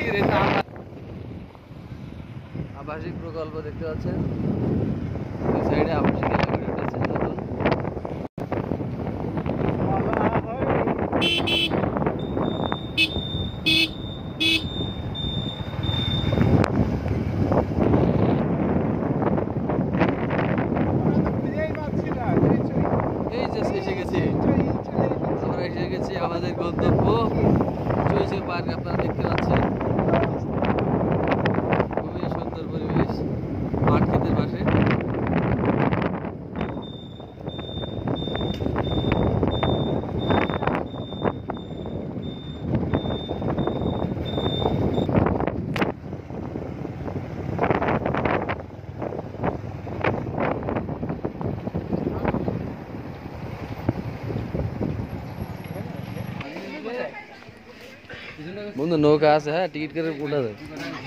আবাসিক প্রকল্প দেখতে পাচ্ছেন, এই সাইডে আবাসিক এলাকা উঠেছে নতুন। এই যে এসে গেছি, আমরা এসে গেছি আমাদের গন্তব্য চই পার্ক। আপনারা দেখতে পাচ্ছেন খুবই সুন্দর পরিবেশ, মাঠ ক্ষেতের পাশে। বন্ধু নৌকা আছে, হ্যাঁ টিকিট করে উঠা যায়।